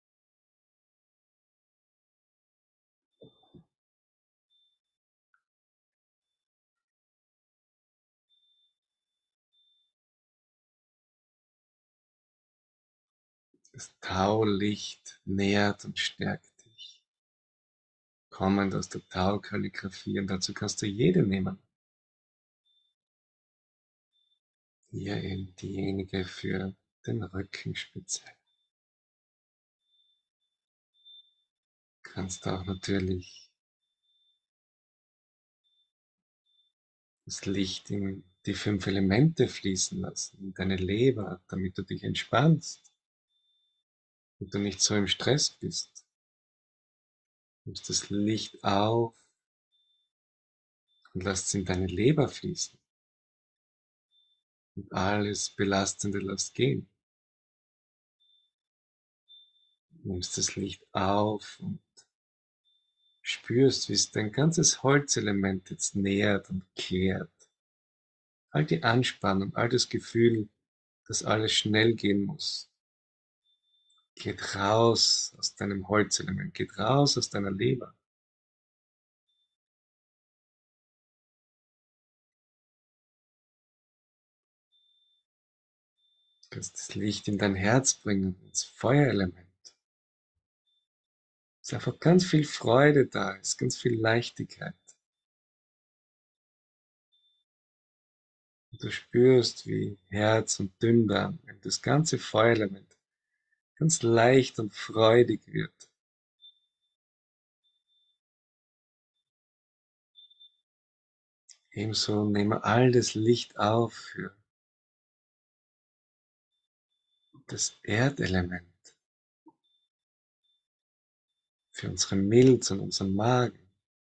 Das Tau-Licht nährt und stärkt dich. Kommend aus der Tau-Kalligraphie, und dazu kannst du jede nehmen. Hier eben diejenige für den Rücken speziell. Kannst auch natürlich das Licht in die fünf Elemente fließen lassen, in deine Leber, damit du dich entspannst und du nicht so im Stress bist. Nimmst das Licht auf und lässt es in deine Leber fließen. Und alles Belastende lässt gehen. Nimmst das Licht auf und spürst, wie es dein ganzes Holzelement jetzt nährt und klärt. All die Anspannung, all das Gefühl, dass alles schnell gehen muss, geht raus aus deinem Holzelement, geht raus aus deiner Leber. Du kannst das Licht in dein Herz bringen, ins Feuerelement. Es ist einfach ganz viel Freude da, es ist ganz viel Leichtigkeit. Und du spürst, wie Herz und Dünndarm, das ganze Feuerelement ganz leicht und freudig wird. Ebenso nehmen wir all das Licht auf für das Erdelement, für unsere Milz und unseren Magen.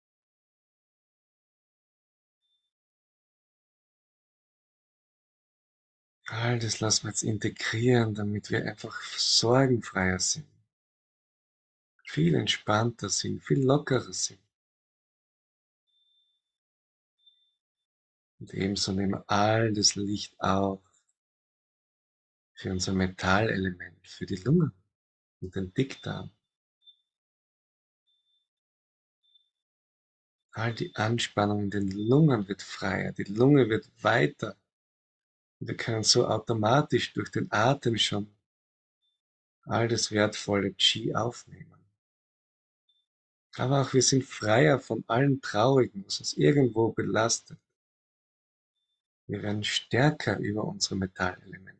All das lassen wir jetzt integrieren, damit wir einfach sorgenfreier sind, viel entspannter sind, viel lockerer sind. Und ebenso nehmen wir all das Licht auf für unser Metallelement, für die Lunge und den Dickdarm. All die Anspannung in den Lungen wird freier, die Lunge wird weiter. Und wir können so automatisch durch den Atem schon all das wertvolle Qi aufnehmen. Aber auch wir sind freier von allem Traurigen, was uns irgendwo belastet. Wir werden stärker über unsere Metallelemente.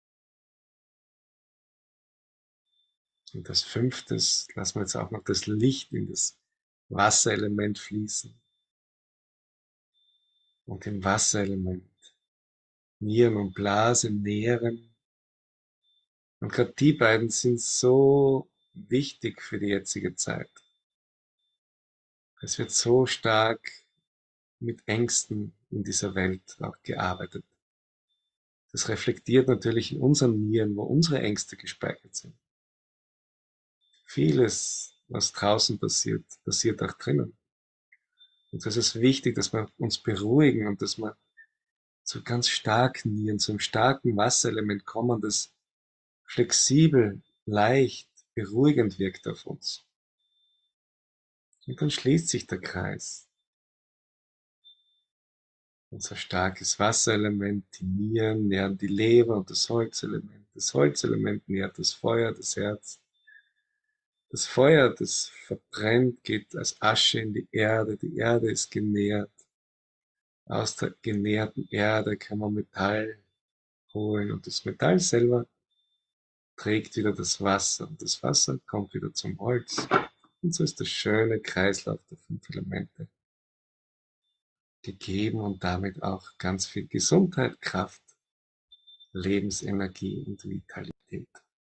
Und als fünftes lassen wir jetzt auch noch das Licht in das Wasserelement fließen. Und im Wasserelement Nieren und Blase nähren. Und gerade die beiden sind so wichtig für die jetzige Zeit. Es wird so stark mit Ängsten in dieser Welt auch gearbeitet. Das reflektiert natürlich in unseren Nieren, wo unsere Ängste gespeichert sind. Vieles, was draußen passiert, passiert auch drinnen. Und das ist wichtig, dass wir uns beruhigen und dass wir zu ganz starken Nieren, zu einem starken Wasserelement kommen, das flexibel, leicht, beruhigend wirkt auf uns. Und dann schließt sich der Kreis. Unser starkes Wasserelement, die Nieren nähren die Leber und das Holzelement. Das Holzelement nährt das Feuer, das Herz. Das Feuer, das verbrennt, geht als Asche in die Erde. Die Erde ist genährt. Aus der genährten Erde kann man Metall holen und das Metall selber trägt wieder das Wasser und das Wasser kommt wieder zum Holz. Und so ist der schöne Kreislauf der fünf Elemente gegeben und damit auch ganz viel Gesundheit, Kraft, Lebensenergie und Vitalität.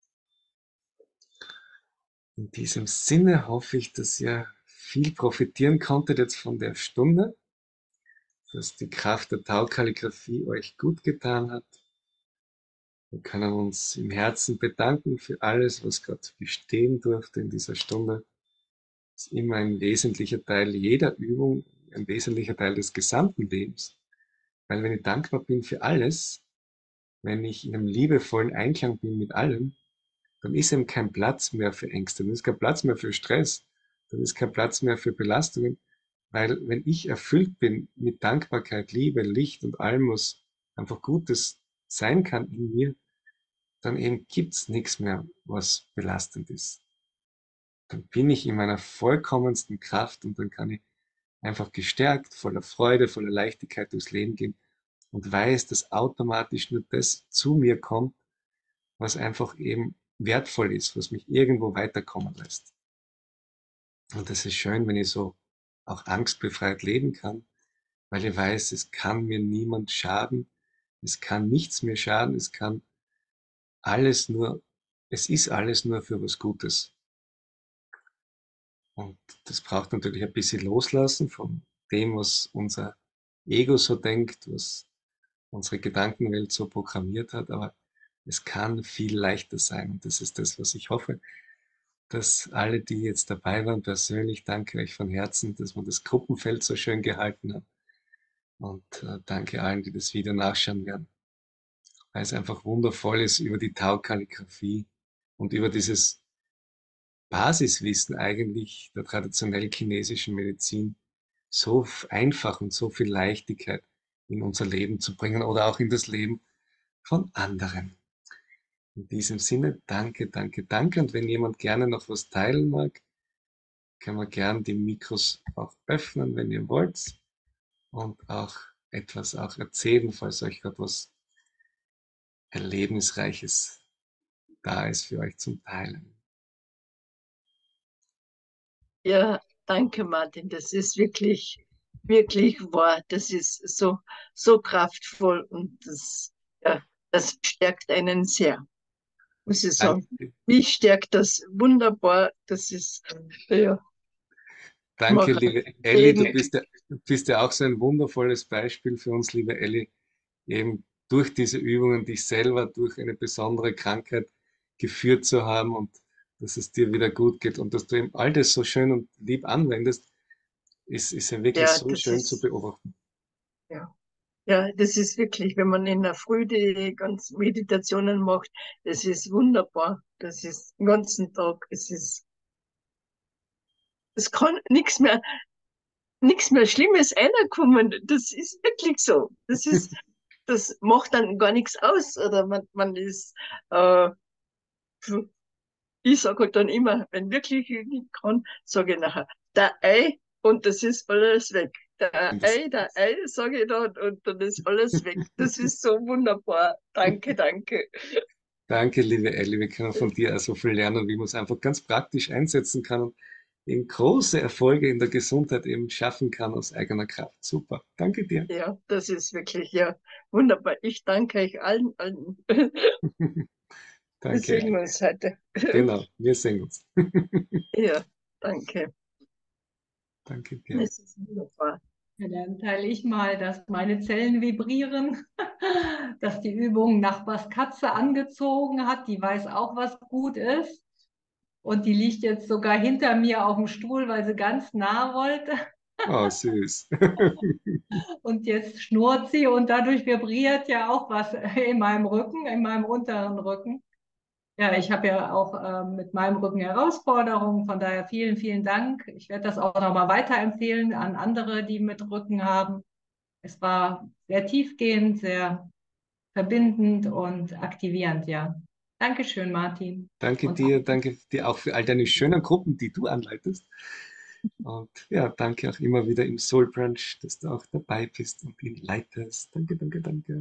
In diesem Sinne hoffe ich, dass ihr viel profitieren konntet jetzt von der Stunde, dass die Kraft der Taukalligraphie euch gut getan hat. Wir können uns im Herzen bedanken für alles, was gerade bestehen durfte in dieser Stunde. Das ist immer ein wesentlicher Teil jeder Übung, ein wesentlicher Teil des gesamten Lebens. Weil wenn ich dankbar bin für alles, wenn ich in einem liebevollen Einklang bin mit allem, dann ist eben kein Platz mehr für Ängste, dann ist kein Platz mehr für Stress, dann ist kein Platz mehr für Belastungen, weil wenn ich erfüllt bin mit Dankbarkeit, Liebe, Licht und allem, was einfach Gutes sein kann in mir, dann eben gibt's nichts mehr, was belastend ist. Dann bin ich in meiner vollkommensten Kraft und dann kann ich einfach gestärkt, voller Freude, voller Leichtigkeit durchs Leben gehen und weiß, dass automatisch nur das zu mir kommt, was einfach eben wertvoll ist, was mich irgendwo weiterkommen lässt. Und das ist schön, wenn ich so auch angstbefreit leben kann, weil ich weiß, es kann mir niemand schaden, es kann nichts mir schaden, es kann alles nur, es ist alles nur für was Gutes. Und das braucht natürlich ein bisschen Loslassen von dem, was unser Ego so denkt, was unsere Gedankenwelt so programmiert hat, aber es kann viel leichter sein. Und das ist das, was ich hoffe, dass alle, die jetzt dabei waren, persönlich danke euch von Herzen, dass man das Gruppenfeld so schön gehalten hat. Und äh, danke allen, die das Video nachschauen werden, weil es einfach wundervoll ist über die Tau-Kalligraphie und über dieses Basiswissen eigentlich der traditionell chinesischen Medizin so einfach und so viel Leichtigkeit in unser Leben zu bringen oder auch in das Leben von anderen. In diesem Sinne, danke, danke, danke. Und wenn jemand gerne noch was teilen mag, können wir gern die Mikros auch öffnen, wenn ihr wollt. Und auch etwas auch erzählen, falls euch gerade was Erlebnisreiches da ist für euch zum Teilen. Ja, danke, Martin. Das ist wirklich, wirklich wahr. Das ist so, so kraftvoll und das, ja, das stärkt einen sehr, muss ich sagen. Danke, Mich stärkt das wunderbar. Das ist, ja, ich danke, mache liebe Elli. Du jeden, bist ja, du bist ja auch so ein wundervolles Beispiel für uns, liebe Elli, eben durch diese Übungen dich selber durch eine besondere Krankheit geführt zu haben und dass es dir wieder gut geht und dass du eben all das so schön und lieb anwendest, ist, ist ja wirklich ja, so das schön zu ist, beobachten. ja. Ja, das ist wirklich, wenn man in der Früh die ganzen Meditationen macht, das ist wunderbar. Das ist den ganzen Tag. Es ist, es kann nichts mehr, nichts mehr Schlimmes reinkommen. Das ist wirklich so. Das ist, das macht dann gar nichts aus. Oder man, man ist, äh, ich sage halt dann immer, wenn wirklich ich nicht kann, sage ich nachher, der Ei und das ist alles weg. Der Und das, Ei, der Ei, sage ich dann, und dann ist alles weg. Das ist so wunderbar. Danke, danke. danke, liebe Elli, wir können von dir auch so viel lernen, wie man es einfach ganz praktisch einsetzen kann und eben große Erfolge in der Gesundheit eben schaffen kann aus eigener Kraft. Super, danke dir. Ja, das ist wirklich, ja, wunderbar. Ich danke euch allen, allen. Wir Danke, sehen Elli. uns heute. Genau, wir sehen uns. Ja, danke. Danke dir. Das ist wunderbar. Ja, dann teile ich mal, dass meine Zellen vibrieren, dass die Übung Nachbars Katze angezogen hat. Die weiß auch, was gut ist. Und die liegt jetzt sogar hinter mir auf dem Stuhl, weil sie ganz nah wollte. Oh, süß. Und jetzt schnurrt sie und dadurch vibriert ja auch was in meinem Rücken, in meinem unteren Rücken. Ja, ich habe ja auch ähm, mit meinem Rücken Herausforderungen. Von daher vielen, vielen Dank. Ich werde das auch nochmal weiterempfehlen an andere, die mit Rücken haben. Es war sehr tiefgehend, sehr verbindend und aktivierend, ja. Dankeschön, Martin. Danke Und dir, danke dir auch für all deine schönen Gruppen, die du anleitest. Und ja, danke auch immer wieder im Soul Brunch, dass du auch dabei bist und ihn leitest. Danke, danke, danke.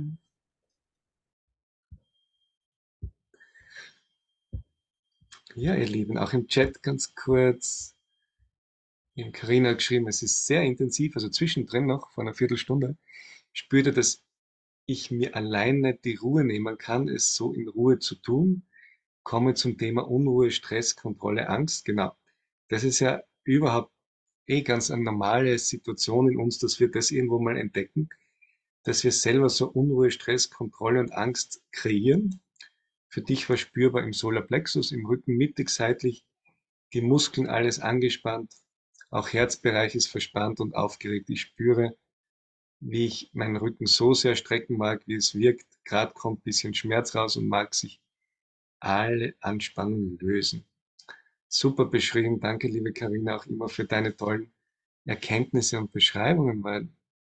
Ja, ihr Lieben, auch im Chat ganz kurz. Die Carina hat geschrieben, es ist sehr intensiv, also zwischendrin noch, vor einer Viertelstunde, spürte, dass ich mir alleine die Ruhe nehmen kann, es so in Ruhe zu tun. Komme zum Thema Unruhe, Stress, Kontrolle, Angst. Genau. Das ist ja überhaupt eh ganz eine normale Situation in uns, dass wir das irgendwo mal entdecken, dass wir selber so Unruhe, Stress, Kontrolle und Angst kreieren. Für dich war spürbar im Solarplexus, im Rücken mittig, seitlich, die Muskeln alles angespannt, auch Herzbereich ist verspannt und aufgeregt. Ich spüre, wie ich meinen Rücken so sehr strecken mag, wie es wirkt. Gerade kommt ein bisschen Schmerz raus und mag sich alle Anspannung lösen. Super beschrieben. Danke, liebe Karina, auch immer für deine tollen Erkenntnisse und Beschreibungen, weil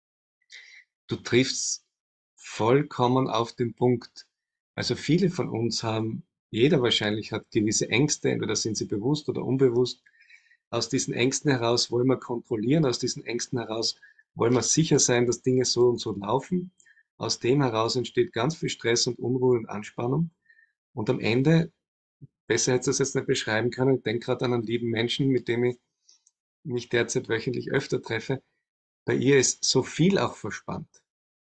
du triffst vollkommen auf den Punkt. Also viele von uns haben, jeder wahrscheinlich hat gewisse Ängste, entweder sind sie bewusst oder unbewusst. Aus diesen Ängsten heraus wollen wir kontrollieren, aus diesen Ängsten heraus wollen wir sicher sein, dass Dinge so und so laufen. Aus dem heraus entsteht ganz viel Stress und Unruhe und Anspannung. Und am Ende, besser hätte ich das jetzt nicht beschreiben können, ich denke gerade an einen lieben Menschen, mit dem ich mich derzeit wöchentlich öfter treffe. Bei ihr ist so viel auch verspannt.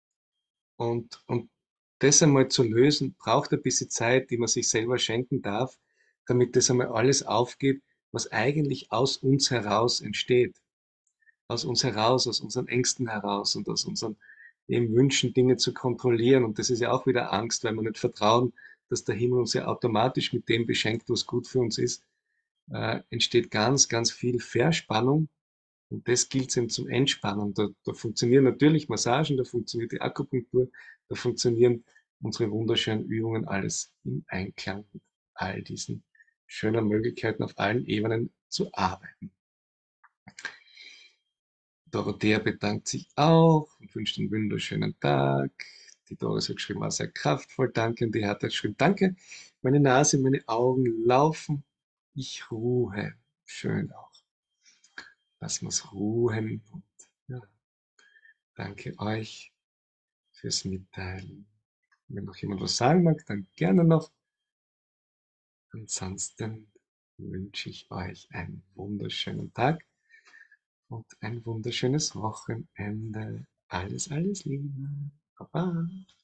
Und, und das einmal zu lösen, braucht ein bisschen Zeit, die man sich selber schenken darf, damit das einmal alles aufgeht, was eigentlich aus uns heraus entsteht. Aus uns heraus, aus unseren Ängsten heraus und aus unseren eben Wünschen, Dinge zu kontrollieren. Und das ist ja auch wieder Angst, weil wir nicht vertrauen, dass der Himmel uns ja automatisch mit dem beschenkt, was gut für uns ist. Äh, entsteht ganz, ganz viel Verspannung. Und das gilt eben zum Entspannen. Da, da funktionieren natürlich Massagen, da funktioniert die Akupunktur, da funktionieren unsere wunderschönen Übungen, alles im Einklang mit all diesen schönen Möglichkeiten auf allen Ebenen zu arbeiten. Dorothea bedankt sich auch und wünscht einen wunderschönen Tag. Die Doris hat geschrieben, war sehr kraftvoll, danke. Und die hat geschrieben, danke. Meine Nase, meine Augen laufen. Ich ruhe. Schön auch. Lass uns ruhen. Und ja, danke euch fürs Mitteilen. Wenn noch jemand was sagen mag, dann gerne noch. Ansonsten wünsche ich euch einen wunderschönen Tag und ein wunderschönes Wochenende. Alles, alles Liebe. Baba.